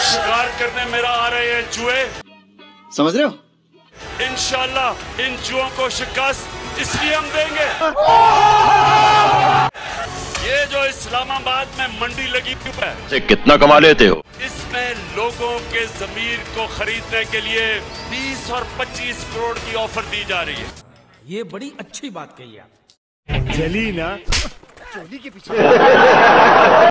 शिकार करने मेरा आ रहे हैं जुए। समझ रहे हो? इंशाल्लाह इन जुओं को शिकस्त इसलिए हम देंगे। ये जो इस्लामाबाद में मंडी लगी हुई है, कितना कमा लेते हो? इसमें लोगों के जमीर को खरीदने के लिए 20 और 25 करोड़ की ऑफर दी जा रही है। ये बड़ी अच्छी बात कही आप। चली ना चोली के पीछे